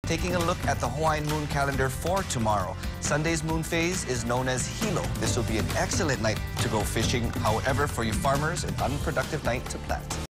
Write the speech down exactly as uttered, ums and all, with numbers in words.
taking a look at the Hawaiian moon calendar for tomorrow. Sunday's moon phase is known as Hilo. This will be an excellent night to go fishing. However, for you farmers, an unproductive night to plant.